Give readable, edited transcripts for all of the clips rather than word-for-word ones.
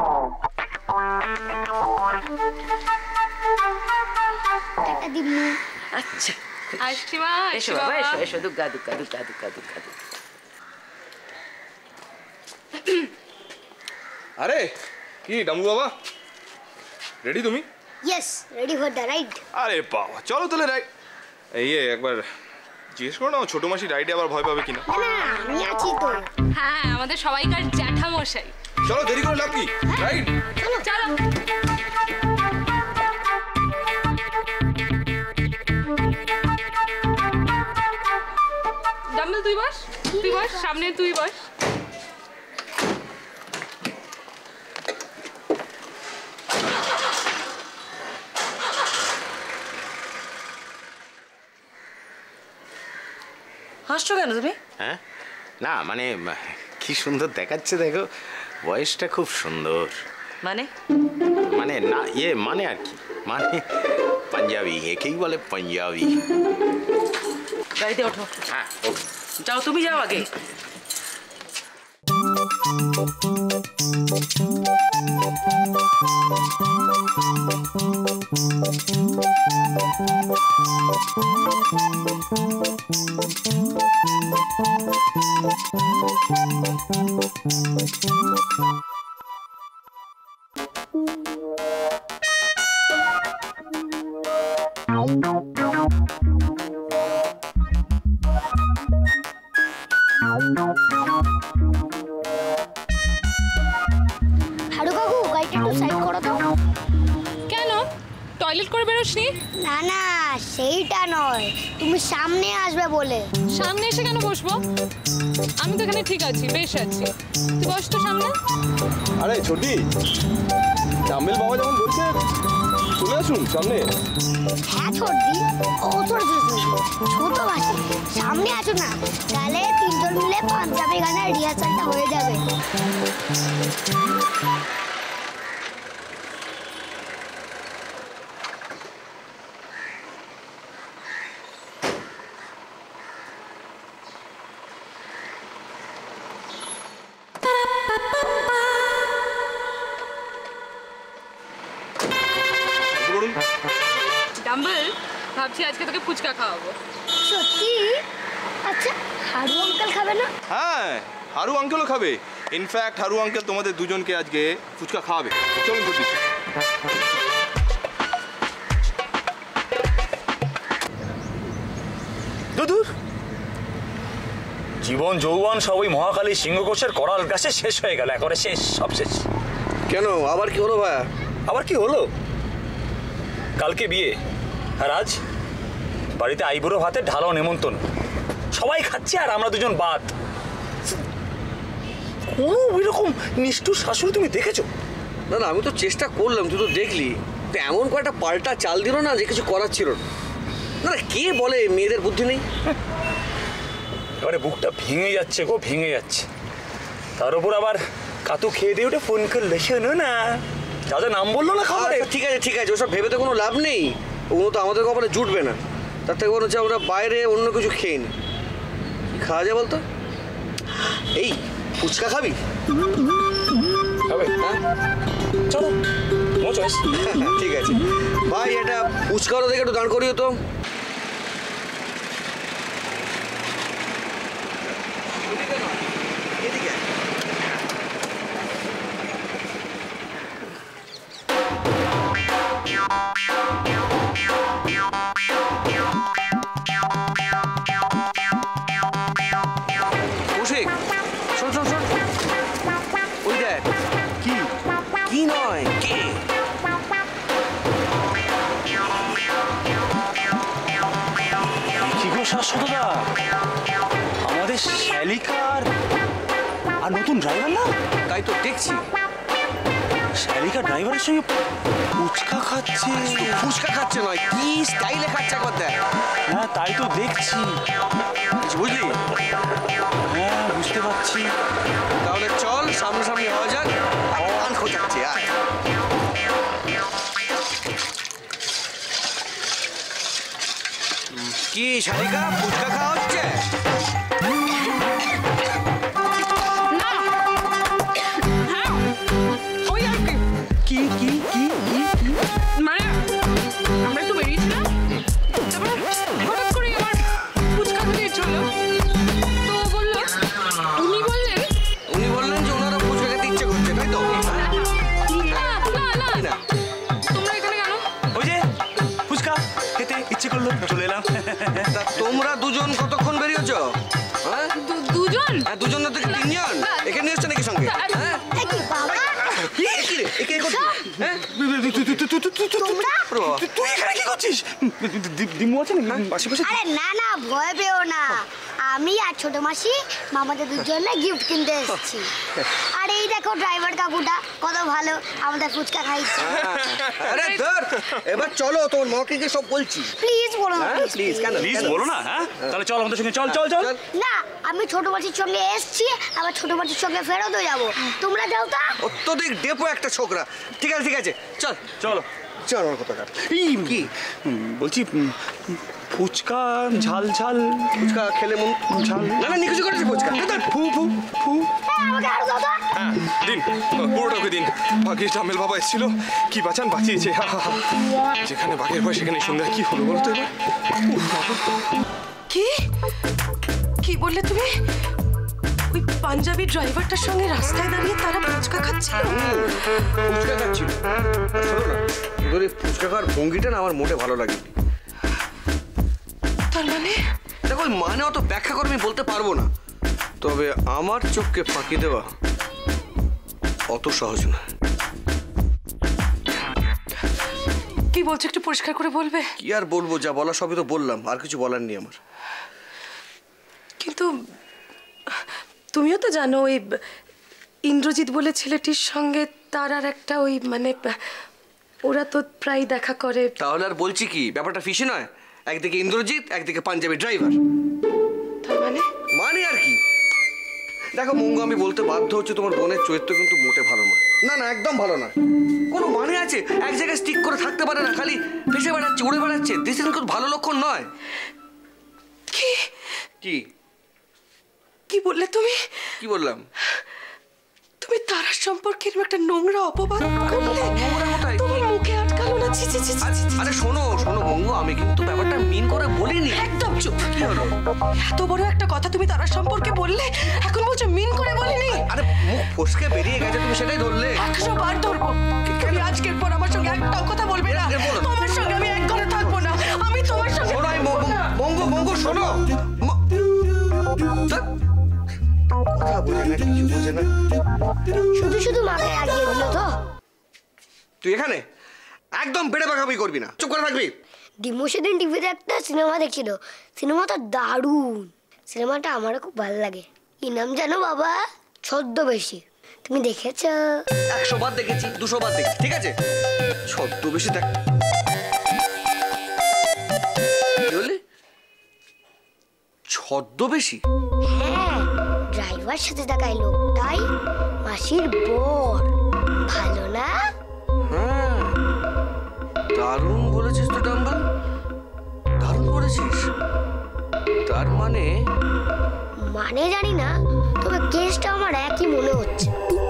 আচ্ছা আসছি মা, এসো বাবা, এসো এসো। দুগ্গা দুগ্গা দুগ্গা দুগ্গা দুগ্গা দুগ্গা। আরে কি ডামু বাবা, রেডি তুমি? Yes, ready for the ride. আরে বাবা চলো তাহলে রাইড। এই একবার জিজ্ঞেস করো না ছোট মাসি রাইডে আবার ভয় পাবে কিনা। না আমি আছি তো। হ্যাঁ, আমাদের সবাইকার জ্যাঠা মশাই। চলো দেরি করে লাভ কি, রাইড চলো চলো। ডাম্বেল তুই বস, তুই বস সামনে, তুই বস। হাসছো কেন তুমি? হ্যাঁ না মানে কি সুন্দর দেখাচ্ছে দেখো, বয়সটা খুব সুন্দর। মানে মানে না মানে আর কি, মানে পাঞ্জাবি, একেই বলে পাঞ্জাবি। গাড়িতে ওঠো। হ্যাঁ যাও, তুমি যাও আগে। টয়লেট করে বেরোসনি? না না সেইটা নয়, তুমি সামনে আসবে বলে। সামনে এসে কেন বসবো? আমি তো এখানে ঠিক আছি, বেশ আছি। তুই বস তো সামনে। আরে ছোটি, ডাম্বেল বাবা যখন বলছে চলে আসুন সামনে। হ্যাঁ ছোটি, ও ছোট ছোট মাসি সামনে আসুন না, তাহলে তিনজন মিলে পাঞ্জাবি গানের রিহার্সালটা হয়ে যাবে। ডাম্বেল, ভাবছি আজকে তোকে ফুচকা খাওয়াবো। সত্যি? আচ্ছা, হারু আঙ্কেল খাবে না? হ্যাঁ, হারু আঙ্কেলও খাবে। ইনফ্যাক্ট হারু আঙ্কেল তোমাদের দুজনকে আজকে ফুচকা খাওয়াবে। চলুন ছোটি। দুদূর জীবন যৌবন সব ওই মহাকালী সিংহঘোষের করাল গাছে শেষ হয়ে গেল, একবারে শেষ, সব শেষ। কেন, আবার কি হলো ভাইয়া? আবার কি হলো? কালকে বিয়ে, আর আজ বাড়িতে আইবুড়ো ভাতে ঢালাও নেমন্তন্ন, সবাই খাচ্ছে আর আমরা দুজন বাদ। কোনো ওইরকম নিষ্ঠুর শাশুড়ি তুমি দেখেছো? না না, আমি তো চেষ্টা করলাম, তুই তো দেখলি। তো এমন কয়েকটা পাল্টা চাল দিল না যে কিছু করার ছিল না। না কে বলে মেয়েদের বুদ্ধি নেই? এবারে বুকটা ভেঙে যাচ্ছে গো, ভেঙে যাচ্ছে। তার উপর আবার কাতু খেয়ে দিয়ে উঠে ফোন করলে, শোনো না দাদা নাম বললো না খাবারে। ঠিক আছে ঠিক আছে, ওসব ভেবে তো কোনো লাভ নেই, ওগুলো তো আমাদের কপালে জুটবে না। তার থেকে মনে হচ্ছে আমরা বাইরে অন্য কিছু খেয়ে নিই। খাওয়া যায় বলতো? এই ফুচকা খাবি? খাবে? হ্যাঁ চলো, নো চয়েস। ঠিক আছে ভাই, এটা ফুচকাওয়ালা দেখে একটু দাঁড় করিও তো। আমাদের শ্যালিকার আর নতুন ড্রাইভার না? তাই তো দেখছি, শ্যালিকা ড্রাইভারের সঙ্গে ফুচকা খাচ্ছে। ফুচকা খাচ্ছে নয়, কি স্টাইলে খাচ্ছে একবার দেখ। হ্যাঁ তাই তো দেখছি, বুঝলি? হ্যাঁ বুঝতে পারছি। তাহলে চল সামনাসামনি হওয়া যাক। কান খোঁচাচ্ছে আয়। কি শালিকা, ফুচকা খাওয়া হচ্ছে? ওই আর কে করছিস? হ্যাঁ তুই এখানে কি করছিস? দিমু আছে নাকি পাশে পাশে? আরে না না, ভয় পেও না। আমি আর ছোট মাসি মামাদের দুজনে গিফট কিনতে এসেছি। আর এই দেখো ড্রাইভার কাকুটা কত ভালো, আমাদের ফুচকা খাইছে। আরে ধর, এবার চলো, তোমার মাকে গিয়ে সব বলছি। প্লিজ বলো না, প্লিজ কেন প্লিজ বলো না। হ্যাঁ তাহলে চল আমাদের সঙ্গে, চল চল চল। না, আমি ছোট মাসির সঙ্গে এসেছি, আবার ছোট মাসির সঙ্গে ফেরত হয়ে যাবো। তোমরা যাও তা। অত্যধিক ডেপো একটা ছোকরা। ঠিক আছে ঠিক আছে, চল চলো চল আমার কথা কাট। কি বলছি, ফুচকা ঝাল ঝাল, ফুচকা খেলে মন ঝাল না না নিকুচি করেছি ফুচকা। ফু ফু ফু। আমাকে আরো দাও তো। হ্যাঁ দিন, পুরোটাকে দিন। ভাগ্যিস ডামেল বাবা এসেছিল, কি বাঁচান বাঁচিয়েছে। যেখানে বাঘের ভয় সেখানে সন্ধ্যা। কি হলো বলো তো এবার? কি কি বললে তুমি? ওই পাঞ্জাবি ড্রাইভারটার সঙ্গে রাস্তায় দাঁড়িয়ে তারা ফুচকা খাচ্ছিল? ফুচকা খাচ্ছিল। শোনো না, তোর এই ফুচকা খাওয়ার ভঙ্গিটা না আমার মোটে ভালো লাগে। তার মানে? দেখো ওই মানে অত ব্যাখ্যা করে আমি বলতে পারবো না, তবে আমার চোখকে ফাঁকি দেওয়া অত সহজ না। কি বলছো, একটু পরিষ্কার করে বলবে? কি আর বলবো, যা বলা সবই তো বললাম, আর কিছু বলার নেই আমার। কিন্তু তুমিও তো জানো ওই ইন্দ্রজিৎ বলে ছেলেটির সঙ্গে তার আর একটা ওই মানে ওরা তো প্রায় দেখা করে। তাহলে আর বলছি কি, ব্যাপারটা ফিশি নয়? একদিকে ইন্দ্রজিৎ, একদিকে পাঞ্জাবি ড্রাইভার। তার মানে? মানে আর কি, দেখো মঙ্গু, আমি বলতে বাধ্য হচ্ছে তোমার বোনের চরিত্র কিন্তু মোটে ভালো না। না না, একদম ভালো না। কোনো মানে আছে? এক জায়গায় স্টিক করে থাকতে পারে না, খালি ভেসে বেড়াচ্ছে, উড়ে বেড়াচ্ছে। দিস ইজ কিন্তু ভালো লক্ষণ নয়। কি কি কি বললে তুমি? কি বললাম? তুমি তারার সম্পর্কে এরকম একটা নোংরা অপবাদ করলে? নোংরা কোথায়? তোমার মুখে আটকালো না? ছি ছি ছি ছি, ছি। আরে শোনো শোনো মঙ্গু, আমি কিন্তু ব্যাপারটা মিন করে বলিনি। একদম চুপ। কি হলো? এত বড় একটা কথা তুমি তারার সম্পর্কে বললে, এখন বলছো মিন করে বলিনি? আরে মুখ ফসকে বেরিয়ে গেছে, তুমি সেটাই ধরলে। 100 বার ধরবো। তুমি আজকের পর আমার সঙ্গে একটাও কথা বলবে না। তোমার সঙ্গে আমি এক ঘরে থাকবো না। আমি তোমার সঙ্গে শোনো মঙ্গু মঙ্গু শোনো। কথা বোঝে না, কিছু বোঝে না। শুধু শুধু মাকে রাগিয়ে দিল তো। তুই এখানে একদম বেড়ে বাঁকাবি করবি না, চুপ করে থাকবি। ডিমো সেদিন টিভিতে একটা সিনেমা দেখছিল, সিনেমাটা দারুণ। সিনেমাটা আমারও খুব ভালো লাগে। কি নাম জানো বাবা? ছদ্মবেশী। তুমি দেখেছো? 100 বার দেখেছি, 200 বার দেখেছি, ঠিক আছে? ছদ্মবেশী দেখ। কি বললি? ছদ্মবেশী? হ্যাঁ, ড্রাইভার সাথে দেখায় লোকটাই মাসির বর। ভালো না? হ্যাঁ, দারুণ বলেছিস তো ডাম্বল, দারুণ বলেছিস। তার মানে জানি না, তবে কেসটা আমার একই মনে হচ্ছে।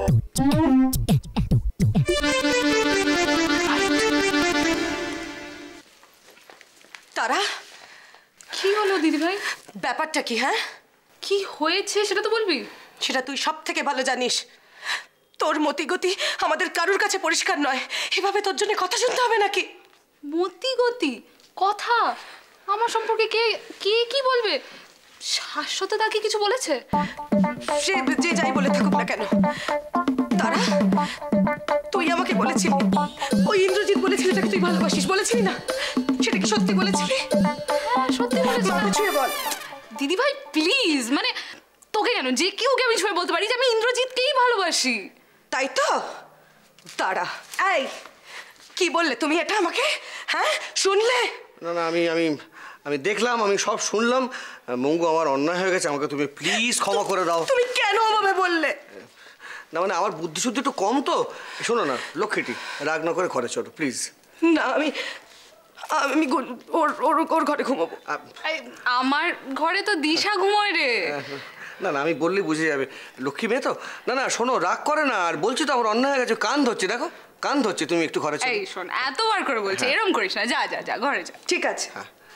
তারা, কি হলো দিদিভাই? ব্যাপারটা কি? হ্যাঁ, কি হয়েছে সেটা তো বলবি। সেটা তুই সব থেকে ভালো জানিস। তোর মতিগতি আমাদের কারুর কাছে পরিষ্কার নয়। এভাবে তোর জন্য কথা শুনতে হবে নাকি? মতিগতি কথা? আমার সম্পর্কে কে কে কি বলবে? শাশ্বত দা কি কিছু বলেছে? সে যে যাই বলে থাকুক না কেন, তারা তুই আমাকে বলেছিলি ওই ইন্দ্রজিৎ বলে ছেলেটাকে তুই ভালোবাসিস, বলেছিলি না? সেটা কি সত্যি বলেছিলি? হ্যাঁ সত্যি বলেছি। মাথা ছুঁয়ে বল। দিদিভাই প্লিজ, মানে তোকে কেন, যে কেউকে আমি ছুঁয়ে বলতে পারি যে আমি ইন্দ্রজিৎকেই ভালোবাসি। তাই তো? তারা, এই কি বললে তুমি এটা আমাকে? হ্যাঁ শুনলে? না না, আমি আমি আমি দেখলাম, আমি সব শুনলাম। মঙ্গু, আমার অন্যায় হয়ে গেছে, আমাকে তুমি প্লিজ ক্ষমা করে দাও। তুমি কেন ওভাবে বললে? না মানে আমার বুদ্ধি শুদ্ধি একটু কম তো। শোনো না লক্ষ্মীটি, রাগ না করে ঘরে চলো প্লিজ। না, আমি আমি ওর ওর ওর ঘরে ঘুমাবো। আমার ঘরে তো দিশা ঘুমোয় রে। না না, আমি বললেই বুঝে যাবে, লক্ষ্মী মেয়ে তো। না না শোনো, রাগ করে না। আর বলছি তো আমার অন্যায় হয়ে গেছে, কান ধরছে, দেখো কান ধরছে। তুমি একটু ঘরে চলো। এই শোন, এতবার করে বলছি, এরকম করিস না। যা যা যা ঘরে যা। ঠিক আছে।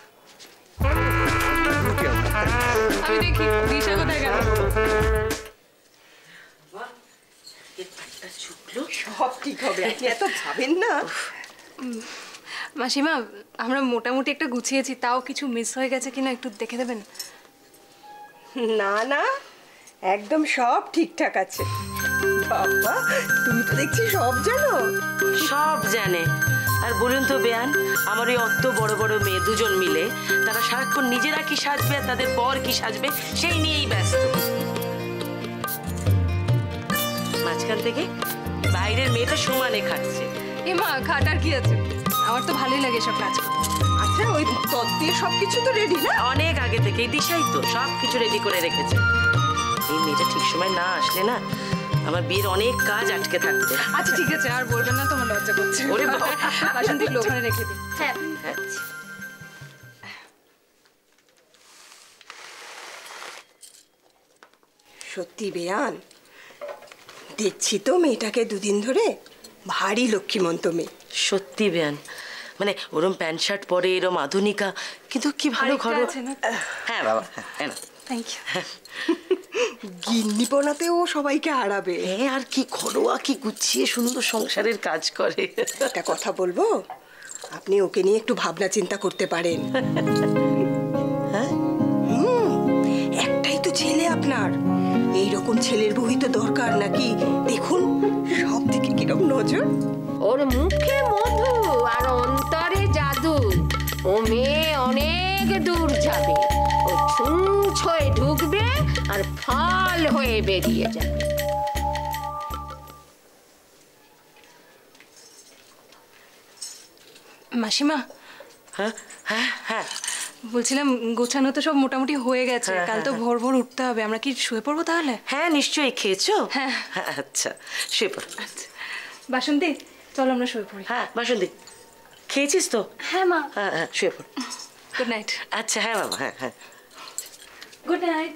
আমি দেখি দিশা কোথায় গেল। সব ঠিক হবে, আপনি এত ভাবেন না। মাসিমা, আমরা মোটামুটি একটা গুছিয়েছি, তাও কিছু মিস হয়ে গেছে কিনা একটু দেখে দেবেন? না না, একদম সব ঠিকঠাক আছে। বাবা, তুমি তো দেখছি সব জানো। সব জানে। আর বলুন তো বেয়ান, আমার ওই অত বড় বড় মেয়ে দুজন মিলে তারা সারাক্ষণ নিজেরা কি সাজবে আর তাদের বর কি সাজবে সেই নিয়েই ব্যস্ত। মাঝখান থেকে বাইরের মেয়েটা সমানে খাচ্ছে। এমা, খাটার কি আছে, আমার তো ভালোই লাগে সব কাজ করতে। আচ্ছা, ওই তত্ত্বের সবকিছু তো রেডি না? অনেক আগে থেকেই দিশাই তো সব কিছু রেডি করে রেখেছে। এই মেয়েটা ঠিক সময় না আসলে না আমার বিয়ের অনেক কাজ আটকে থাকতো। আচ্ছা ঠিক আছে, আর বলবেন না, তোমার লজ্জা করছে। ওরে বাবা, বাসন্তী ওখানে রেখে দিই। হ্যাঁ সত্যি বেয়ান, দেখছি তো মেয়েটাকে দুদিন ধরে ভারী লক্ষ্মীমন্ত মেয়ে। সত্যি বেয়ান, মানে ওরম প্যান্ট শার্ট পরে এরম আধুনিকা, কিন্তু কি ভালো ঘর। হ্যাঁ বাবা, হ্যাঁ না, থ্যাংক ইউ। গিন্নিপনাতেও সবাইকে হারাবে। হ্যাঁ, আর কি ঘরোয়া, কি গুছিয়ে সুন্দর সংসারের কাজ করে। একটা কথা বলবো, আপনি ওকে নিয়ে একটু ভাবনা চিন্তা করতে পারেন। হ্যাঁ, একটাই তো ছেলে আপনার, এইরকম ছেলের বউই তো দরকার নাকি? দেখুন সব দিকে কিরকম নজর। ওর মুখে মধু আর অন্তরে জাদু। ও মেয়ে অনেক দূর যাবে, ও ছুঁচ হয়ে ঢুকবে আর ফল হয়ে বেরিয়ে যাবে। মাসিমা, হ্যাঁ, হ্যাঁ, হ্যাঁ, বলছিলাম গোছানো তো সব মোটামুটি হয়ে গেছে, কাল তো ভোর ভোর উঠতে হবে। আমরা কি শুয়ে পড়বো তাহলে? হ্যাঁ নিশ্চয়ই। খেয়েছো? হ্যাঁ। আচ্ছা, শুয়ে পড়ো। আচ্ছা বাসন্তী, চলো আমরা শুয়ে পড়ি। হ্যাঁ বাসন্তী, খেয়েছিস তো? হ্যাঁ মা। হ্যাঁ হ্যাঁ, শুয়ে পড়। Good night. আচ্ছা, হ্যাঁ বাবা, হ্যাঁ হ্যাঁ। Good night.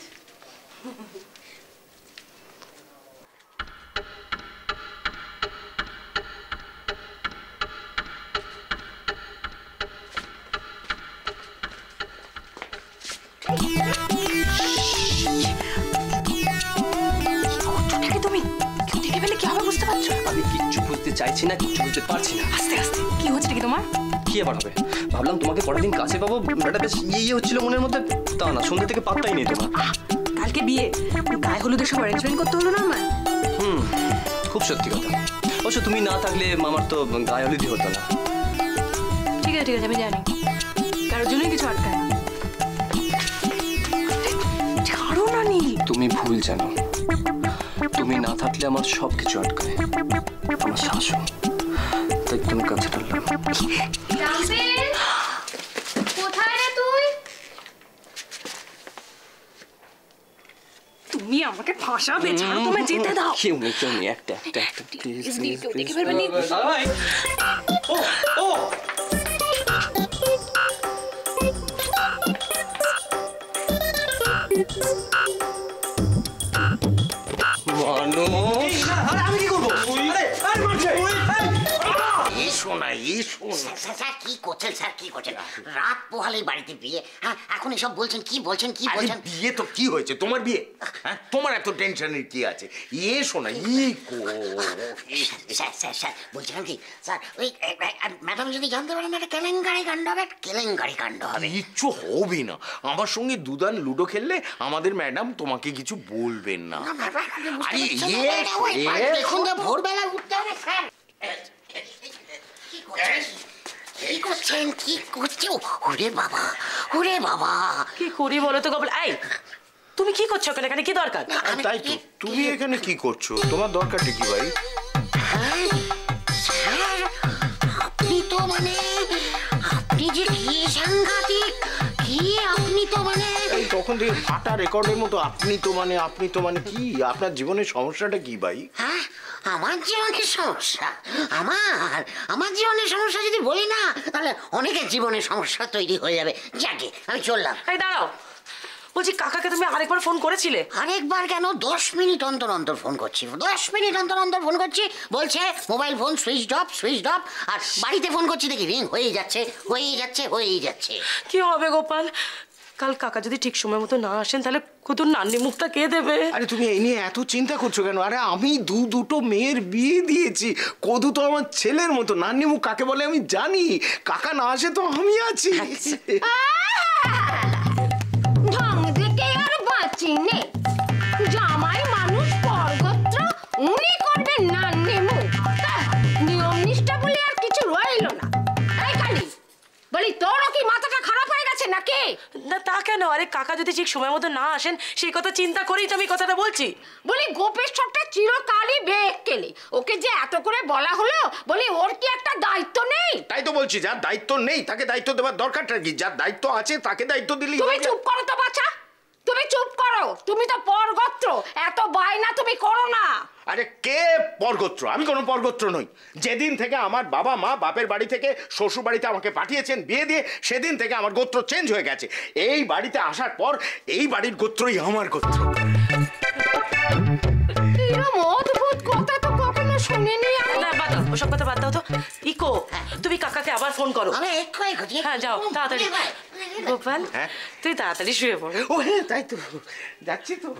তুমি কেউ দেখে ফেলে কি হবে বুঝতে পারছো? আমি কিচ্ছু বুঝতে চাইছি না, কিচ্ছু বুঝতে পারছি না। আস্তে আস্তে। কি হচ্ছে কি তোমার? কি আবার হবে? ভাবলাম তোমাকে কটা দিন কাছে পাবো, এটা বেশ ইয়ে হচ্ছিল মনের মধ্যে। তা না, সন্ধ্যে থেকে পাত্তাই নেই তোমার। কালকে বিয়ে, গায়ে হলুদের সব অ্যারেঞ্জমেন্ট করতে হলো না আমার। খুব সত্যি কথা। অবশ্য তুমি না থাকলে আমার তো গায়ে হলুদই হতো না। ঠিক আছে ঠিক আছে, আমি জানি কারোর জন্যই কিছু আটকায় না। ছাড়ো না নি। তুমি ভুল জানো, তুমি না থাকলে আমার সব কিছু আটকায়, আমার শাশুড়ি। তাই তুমি কাছে টানলাম। কোথায় রে তুই? তুমি আমাকে ফাঁসাবে, ছাড়ো, তোমায় যেতে দাও। কেউ নেই, একটা প্লিজ প্লিজ দেখে ফেলবে নি। আমি কি করবো? স্যার কি করছেন, স্যার কি করছেন? রাত পোহালেই বাড়িতে বিয়ে, হ্যাঁ এখন এসব বলছেন, কি বলছেন, কি বলছেন? বিয়ে তো কি হয়েছে, তোমার বিয়ে, হ্যাঁ তোমার এত টেনশনের কি আছে? শোনা স্যার স্যার স্যার বলছিলাম কি স্যার, ওই ম্যাডাম যদি জানতে পারেন একটা কেলেঙ্কারি কাণ্ড হবে, কেলেঙ্কারি কাণ্ড হবে। কিচ্ছু হবে না, আমার সঙ্গে দুদান লুডো খেললে আমাদের ম্যাডাম তোমাকে কিছু বলবেন না। দেখুন তো ভোরবেলা উঠতে হবে স্যার। কি করছেন, কি করছে? ওরে বাবা, ওরে বাবা, কি করি বলো তো কপাল? এই তুমি কি করছো ওখানে? এখানে কি দরকার? তাই তো, তুমি এখানে কি করছো? তোমার দরকারটা কি ভাই? স্যার আপনি তো মানে, আপনি যে কি সাংঘাতিক, কি আপনি তো মানে এই তখন থেকে ফাটা রেকর্ডের মতো আপনি তো মানে কি? আপনার জীবনের সমস্যাটা কি ভাই? হ্যাঁ আমার জীবনের সমস্যা, আমার জীবনের সমস্যা যদি বলি না তাহলে অনেকের জীবনের সমস্যা তৈরি হয়ে যাবে। যাকে আমি চললাম। এই দাঁড়াও, বলছি কাকাকে তুমি আরেকবার ফোন করেছিলে? আরেকবার কেন, 10 মিনিট অন্তর অন্তর ফোন করছি, 10 মিনিট অন্তর অন্তর ফোন করছি। বলছে মোবাইল ফোন সুইচড অফ, আর বাড়িতে ফোন করছি দেখি রিং হয়েই যাচ্ছে। কি হবে গোপাল? কাল কাকা যদি ঠিক সময় মতো না আসেন তাহলে কদুর নান্নি মুখটা কে দেবে? আরে তুমি এই নিয়ে এত চিন্তা করছো কেন? আরে আমি দুটো মেয়ের বিয়ে দিয়েছি, কদু তো আমার ছেলের মতো, নান্নি মুখ কাকে বলে আমি জানি। কাকা না আসে তো আমি আছি। ঢং দেখে আর বাঁচি নে, জামাই মানুষ পরগোত্র, উনি আরে কাকা যদি ঠিক সময় মতো না আসেন সেই কথা চিন্তা করেই তো আমি কথাটা বলছি। বলি গোপের সবটা চিরকালই বেক কেলে, ওকে যে এত করে বলা হলো, বলি ওর কি একটা দায়িত্ব নেই? তাই তো বলছি, যার দায়িত্ব নেই তাকে দায়িত্ব দেওয়ার দরকারটা কি? যার দায়িত্ব আছে তাকে দায়িত্ব দিলি। তুমি চুপ করো তো বাছা, তুমি চুপ করো, তুমি তো পরগোত্র, এত বায়না তুমি করো না। আরে কে পরগোত্র? আমি কোনো পরগোত্র নই। যেদিন থেকে আমার বাবা মা বাপের বাড়ি থেকে শ্বশুর বাড়িতে আমাকে পাঠিয়েছেন বিয়ে দিয়ে, সেদিন থেকে আমার গোত্র চেঞ্জ হয়ে গেছে। এই বাড়িতে আসার পর এই বাড়ির গোত্রই আমার গোত্র। এরকম অদ্ভুত কথা তো কখনো শুনিনি আমি। না বাদ দাও, ওসব কথা বাদ দাও তো। ইকো, তুমি কাকাকে আবার ফোন করো। আমি এক্ষুনি করছি। হ্যাঁ যাও তাড়াতাড়ি। গোপাল, তুই তাড়াতাড়ি শুয়ে পড়ো। ও হ্যাঁ তাই তো, যাচ্ছি তো।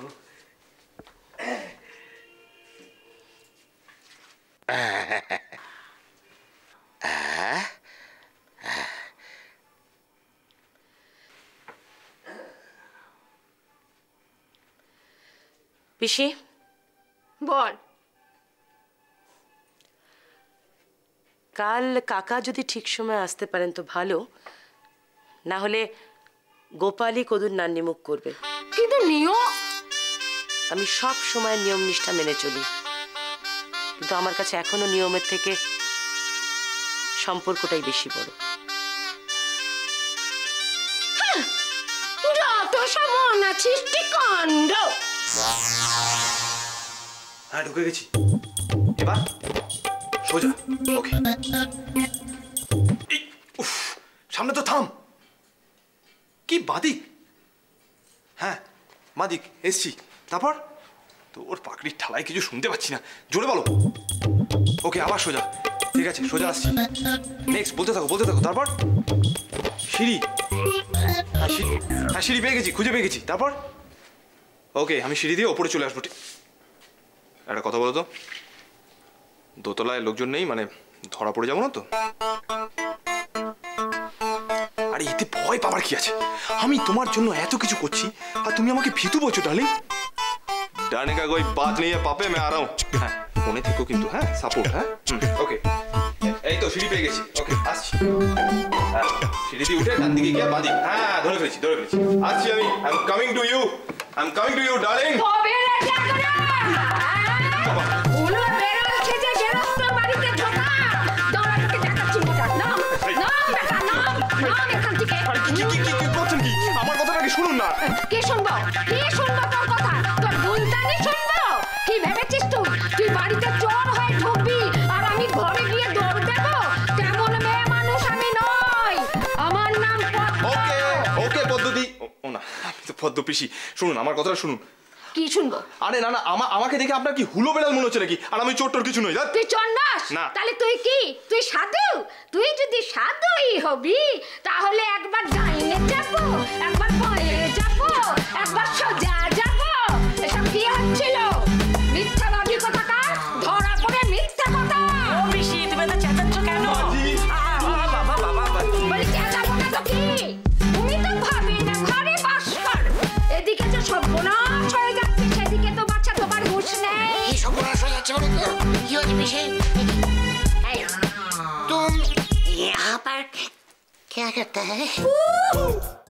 পিসি বল। কাল কাকা যদি ঠিক সময় আসতে পারেন তো ভালো, না হলে গোপালই কদুর নান্নি মুখ করবে। কিন্তু নিয়ম, আমি সব সময় নিয়ম নিষ্ঠা মেনে চলি, কিন্তু আমার কাছে এখনো নিয়মের থেকে সম্পর্কটাই বেশি বড়। যত সমান আছিস কি কাণ্ড। হ্যাঁ ঢুকে গেছি, এবার সোজা। ওকে, উফ, সামনে তো থাম। কি বাদিক? হ্যাঁ বাদিক এসছি। তারপর তো ওর পাকড়ির ঠালায় কিছু শুনতে পাচ্ছি না, জোরে বলো। ওকে আবার সোজা, ঠিক আছে সোজা আসছি। নেক্সট বলতে থাকো বলতে থাকো। তারপর সিঁড়ি, হ্যাঁ সিঁড়ি পেয়ে গেছি, খুঁজে পেয়ে গেছি। তারপর ওকে আমি সিঁড়ি দিয়ে ওপরে চলে আসবো। একটা কথা বলো তো, দোতলায় লোকজন নেই মানে ধরা পড়ে যাবো না তো? আরে এতে ভয় পাবার কি আছে? আমি তোমার জন্য এত কিছু করছি আর তুমি আমাকে ভীতু বলছো ডার্লিং। डरने का कोई बात नहीं है पापे, मैं आ रहा हूँ। হ্যাঁ ফোনে থেকো কিন্তু, হ্যাঁ সাপোর্ট। হ্যাঁ ওকে, এই তো সিঁড়ি পেয়ে গেছি। ওকে আসছি। হ্যাঁ সিঁড়ি দিয়ে উঠে ডান দিকে গিয়ে বাঁ দিকে। হ্যাঁ ধরে ফেলেছি ধরে ফেলেছি। আসছি আমি। I am coming to you, I am coming to you darling. কবে রে জাগরা? উলো বেরোচ্ছে যে গেরস্ত বাড়িতে ঢোকা। দৌড়াতে দেখাচ্ছি মজা। নাম নাম দেখা নাম নাম এখান থেকে। আরে কি কি কি কি করছেন কি? আমার কথাটা কি শুনুন না। কি শুনবো? কি শুনবো তোর কথা? তোর বুনতানি শুনবো? কি ভেবেছিস তুই? তুই বাড়িতে চোর হয়ে ঢুকবি আর আমি ঘরে গিয়ে দৌড় দেবো? তেমন মেয়ে মানুষ আমি নই। আমার নাম পদ্ম। ওকে ওকে পদ্ধতি। ও না, আমি তো পদ্ম পিসি। শুনুন আমার কথাটা শুনুন। কি শুনবো? আরে না না, আমাকে দেখে আপনার কি হুলো বেড়াল মনে হচ্ছে নাকি? আর আমি চোর টোর কিছু নই। তুই চন্ডাস? না। তাহলে তুই কি? তুই সাধু? তুই যদি সাধুই হবি তাহলে একবার ডাইনে যাবো, একবার বাঁয়ে যাবো, একবার সোজা যাবো। এসব কি হচ্ছিল? মিথ্যাবাদী কথাকার, ধরা পড়ে মিথ্যা কথা। ও পিসি তুমি তো চেঁচাচ্ছ কেন? বাবা বাবা বলি চেঁচাবো না তো কি? তুমি তো ভাবি না ঘরে বাস কর। এদিকে যে সর্বনাশ হয়ে যাচ্ছে, সেদিকে তো বাচ্চা তোমার হুঁশ নেই। এই সর্বনাশ হয়ে যাচ্ছে বলে তো কি হচ্ছে পিসে? तुम यहाँ पर क्या करता है?